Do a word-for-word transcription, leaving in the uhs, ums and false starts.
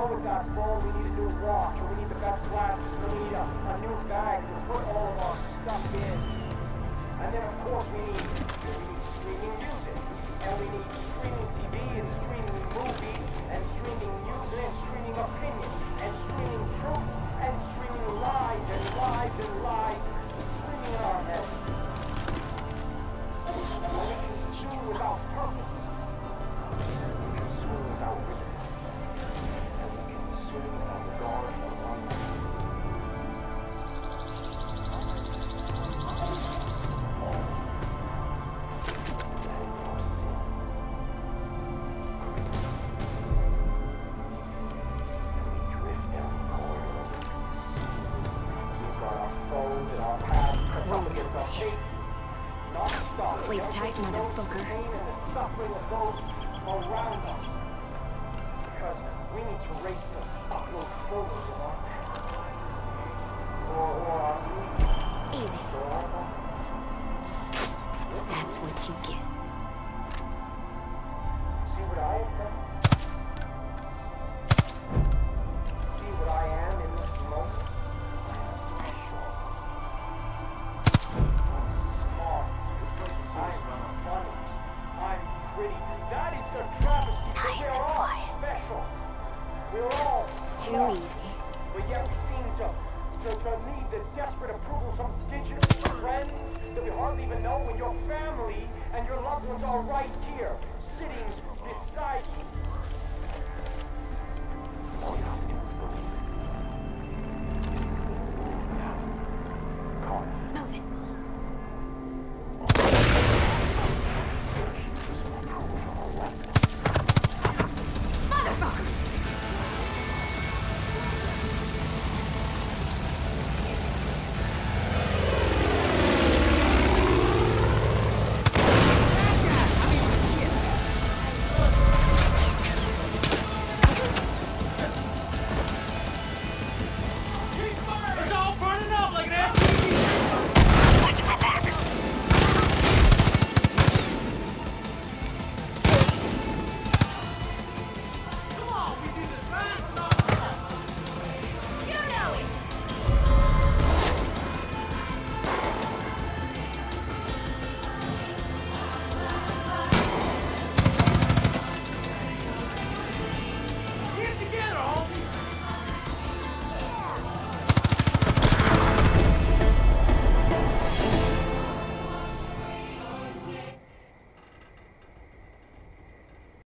know with that phone we need a new watch, or we need the best glasses, or we need a, a new bag to put all of our stuff in. And then of course we need, we need streaming music, and we need streaming T V, and streaming movies, and streaming news, and streaming opinion, and streaming truth, and streaming lies, and lies, and lies, streaming in our heads. When we consume without purpose, we consume without reason, and we consume without regard for one another. That is our sin. And we drift down corridors of consumerism. We've got our phones and our pads pressed up against our faces. Sleep tight, motherfucker. Pain and the suffering of those around us. Because we need to race to upload photos of our past. Or, or our movies. Easy. That's what you get. See what I have done? See what I am in this moment? I am special. I'm smart. I'm funny. I'm pretty. That is the travesty. Nice We're and all quiet. special. We're all Too smart. easy. But yet we seem to, to, to need the desperate approval of some digital friends that we hardly even know, when your family and your loved ones are right here, sitting